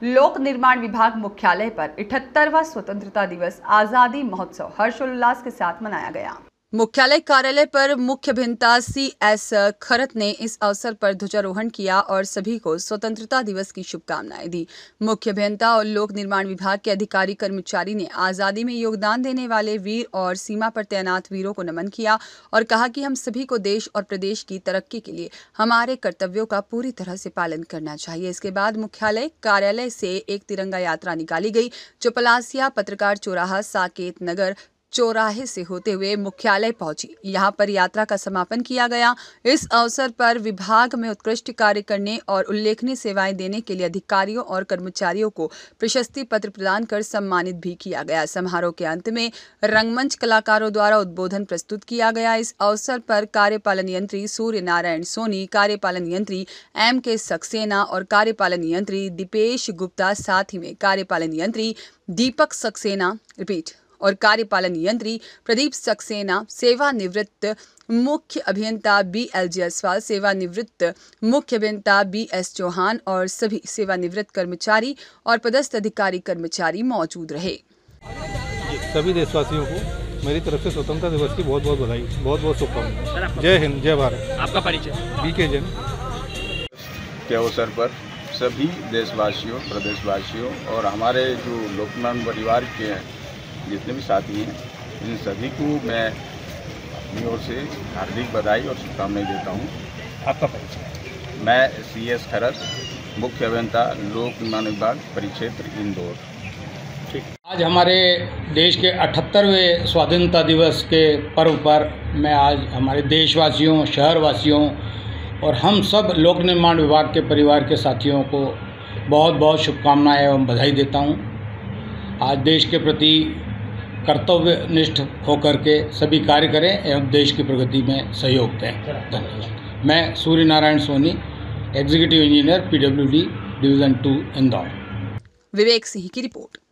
लोक निर्माण विभाग मुख्यालय पर 78वां स्वतंत्रता दिवस आजादी महोत्सव हर्षोल्लास के साथ मनाया गया। मुख्यालय कार्यालय पर मुख्य अभियंता CS खरत ने इस अवसर पर ध्वजारोहण किया और सभी को स्वतंत्रता दिवस की शुभकामनाएं दी। मुख्य अभियंता और लोक निर्माण विभाग के अधिकारी कर्मचारी ने आजादी में योगदान देने वाले वीर और सीमा पर तैनात वीरों को नमन किया और कहा कि हम सभी को देश और प्रदेश की तरक्की के लिए हमारे कर्तव्यों का पूरी तरह से पालन करना चाहिए। इसके बाद मुख्यालय कार्यालय से एक तिरंगा यात्रा निकाली गई जो पलासिया, पत्रकार चौराहा, साकेत नगर चौराहे से होते हुए मुख्यालय पहुंची। यहां पर यात्रा का समापन किया गया। इस अवसर पर विभाग में उत्कृष्ट कार्य करने और उल्लेखनीय सेवाएं देने के लिए अधिकारियों और कर्मचारियों को प्रशस्ति पत्र प्रदान कर सम्मानित भी किया गया। समारोह के अंत में रंगमंच कलाकारों द्वारा उद्बोधन प्रस्तुत किया गया। इस अवसर पर कार्यपालन यंत्री सूर्य नारायण सोनी, कार्यपालन यंत्री MK सक्सेना और कार्यपालन यंत्री दीपेश गुप्ता, साथ ही में कार्यपालन यंत्री दीपक सक्सेना और कार्यपालन यंत्री प्रदीप सक्सेना, सेवानिवृत्त मुख्य अभियंता BL जायसवाल, सेवानिवृत्त मुख्य अभियंता BS चौहान और सभी सेवानिवृत्त कर्मचारी और पदस्थ अधिकारी कर्मचारी मौजूद रहे। सभी देशवासियों को मेरी तरफ से स्वतंत्रता दिवस की बहुत बहुत बधाई, बहुत बहुत शुभकामनाएं। जय हिंद, जय भारत। आपका परिचय? BK जैन। के अवसर पर सभी देशवासियों, प्रदेशवासियों और हमारे जो लोकमान परिवार के जितने भी साथी हैं, इन सभी को मैं अपनी ओर से हार्दिक बधाई और शुभकामनाएं देता हूं। आपका परिचय? मैं CS खरत, मुख्य अभियंता लोक निर्माण विभाग, परिक्षेत्र इंदौर। ठीक। आज हमारे देश के 78वें स्वाधीनता दिवस के पर्व पर मैं आज हमारे देशवासियों, शहरवासियों और हम सब लोक निर्माण विभाग के परिवार के साथियों को बहुत बहुत शुभकामनाएं एवं बधाई देता हूं। आज देश के प्रति कर्तव्यनिष्ठ होकर के सभी कार्य करें एवं देश की प्रगति में सहयोग दें। धन्यवाद। मैं Surya Narayan Soni, executive engineer PWD division 2 Indore. Vivek Singh की रिपोर्ट।